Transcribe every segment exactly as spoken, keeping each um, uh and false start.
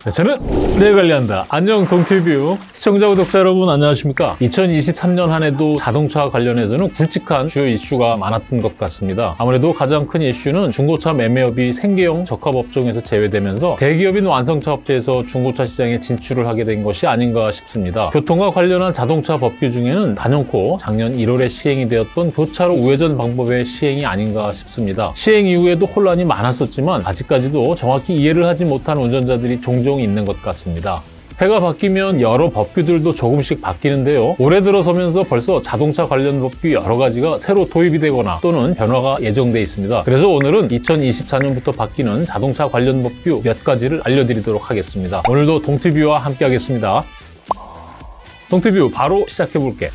네, 저는 내 관리한다. 안녕 동티뷰 시청자 구독자 여러분 안녕하십니까? 이천이십삼 년 한 해도 자동차 관련해서는 굵직한 주요 이슈가 많았던 것 같습니다. 아무래도 가장 큰 이슈는 중고차 매매업이 생계형 적합업종에서 제외되면서 대기업인 완성차 업체에서 중고차 시장에 진출을 하게 된 것이 아닌가 싶습니다. 교통과 관련한 자동차 법규 중에는 단연코 작년 일월에 시행이 되었던 교차로 우회전 방법의 시행이 아닌가 싶습니다. 시행 이후에도 혼란이 많았었지만 아직까지도 정확히 이해를 하지 못한 운전자들이 종종 있는 것 같습니다. 해가 바뀌면 여러 법규들도 조금씩 바뀌는데요. 올해 들어서면서 벌써 자동차 관련 법규 여러 가지가 새로 도입이 되거나 또는 변화가 예정돼 있습니다. 그래서 오늘은 이천이십사 년부터 바뀌는 자동차 관련 법규 몇 가지를 알려드리도록 하겠습니다. 오늘도 동티뷰와 함께 하겠습니다. 동티뷰 바로 시작해볼게.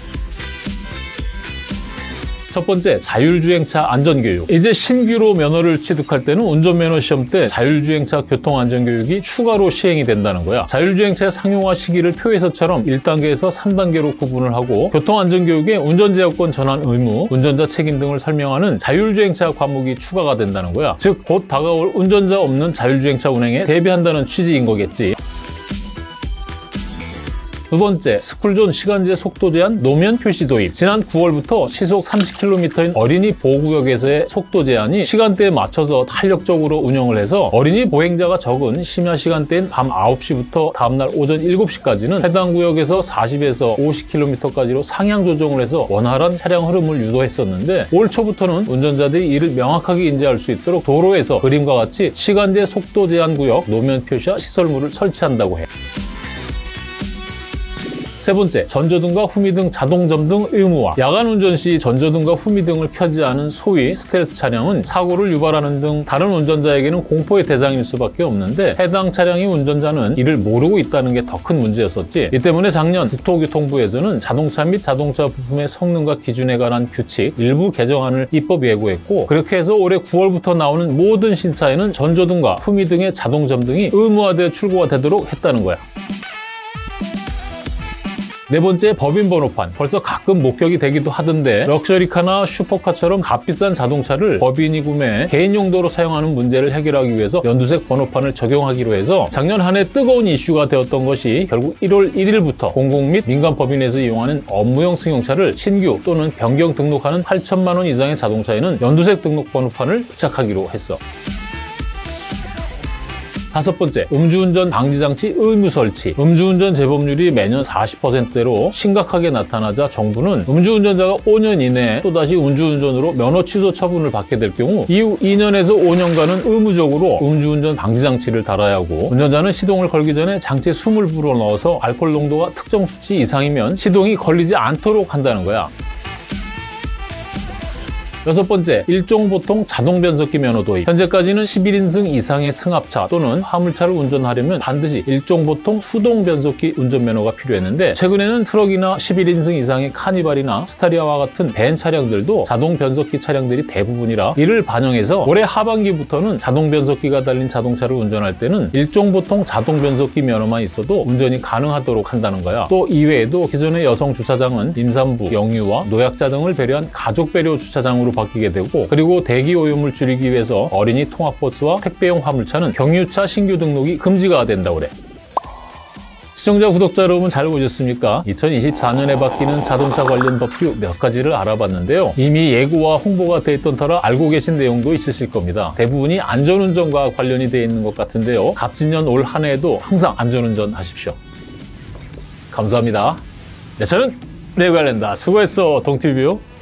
첫 번째, 자율주행차 안전교육. 이제 신규로 면허를 취득할 때는 운전면허 시험 때 자율주행차 교통안전교육이 추가로 시행이 된다는 거야. 자율주행차 상용화 시기를 표에서처럼 일 단계에서 삼 단계로 구분을 하고 교통안전교육에 운전제어권 전환 의무, 운전자 책임 등을 설명하는 자율주행차 과목이 추가가 된다는 거야. 즉, 곧 다가올 운전자 없는 자율주행차 운행에 대비한다는 취지인 거겠지. 두 번째, 스쿨존 시간제 속도 제한 노면 표시 도입. 지난 구월부터 시속 삼십 킬로미터인 어린이 보호구역에서의 속도 제한이 시간대에 맞춰서 탄력적으로 운영을 해서 어린이 보행자가 적은 심야 시간대인 밤 아홉 시부터 다음날 오전 일곱 시까지는 해당 구역에서 사십에서 오십 킬로미터까지로 상향 조정을 해서 원활한 차량 흐름을 유도했었는데 올 초부터는 운전자들이 이를 명확하게 인지할 수 있도록 도로에서 그림과 같이 시간제 속도 제한 구역 노면 표시와 시설물을 설치한다고 해. 세 번째, 전조등과 후미등 자동점등 의무화. 야간 운전 시 전조등과 후미등을 켜지 않은 소위 스텔스 차량은 사고를 유발하는 등 다른 운전자에게는 공포의 대상일 수밖에 없는데 해당 차량의 운전자는 이를 모르고 있다는 게 더 큰 문제였었지. 이 때문에 작년 국토교통부에서는 자동차 및 자동차 부품의 성능과 기준에 관한 규칙 일부 개정안을 입법 예고했고, 그렇게 해서 올해 구월부터 나오는 모든 신차에는 전조등과 후미등의 자동점등이 의무화되어 출고가 되도록 했다는 거야. 네 번째, 법인 번호판. 벌써 가끔 목격이 되기도 하던데 럭셔리카나 슈퍼카처럼 값비싼 자동차를 법인이 구매해 개인 용도로 사용하는 문제를 해결하기 위해서 연두색 번호판을 적용하기로 해서 작년 한 해 뜨거운 이슈가 되었던 것이 결국 일월 일일부터 공공 및 민간 법인에서 이용하는 업무용 승용차를 신규 또는 변경 등록하는 팔천만 원 이상의 자동차에는 연두색 등록 번호판을 부착하기로 했어. 다섯 번째, 음주운전 방지장치 의무 설치. 음주운전 재범률이 매년 사십 퍼센트대로 심각하게 나타나자 정부는 음주운전자가 오 년 이내에 또다시 음주운전으로 면허 취소 처분을 받게 될 경우 이후 이 년에서 오 년간은 의무적으로 음주운전 방지장치를 달아야 하고, 운전자는 시동을 걸기 전에 장치에 숨을 불어넣어서 알코올 농도가 특정 수치 이상이면 시동이 걸리지 않도록 한다는 거야. 여섯 번째, 일종 보통 자동 변속기 면허 도입. 현재까지는 십일 인승 이상의 승합차 또는 화물차를 운전하려면 반드시 일종 보통 수동 변속기 운전면허가 필요했는데 최근에는 트럭이나 십일 인승 이상의 카니발이나 스타리아와 같은 벤 차량들도 자동 변속기 차량들이 대부분이라 이를 반영해서 올해 하반기부터는 자동 변속기가 달린 자동차를 운전할 때는 일종 보통 자동 변속기 면허만 있어도 운전이 가능하도록 한다는 거야. 또 이외에도 기존의 여성 주차장은 임산부, 영유아, 노약자 등을 배려한 가족 배려 주차장으로 바뀌게 되고, 그리고 대기 오염을 줄이기 위해서 어린이 통학버스와 택배용 화물차는 경유차 신규 등록이 금지가 된다고 그래. 시청자, 구독자 여러분 잘 보셨습니까? 이천이십사 년에 바뀌는 자동차 관련 법규 몇 가지를 알아봤는데요. 이미 예고와 홍보가 돼 있던 터라 알고 계신 내용도 있으실 겁니다. 대부분이 안전운전과 관련이 돼 있는 것 같은데요. 갑진년 올 한 해에도 항상 안전운전 하십시오. 감사합니다. 네, 저는 내 관련다. 수고했어, 동티뷰.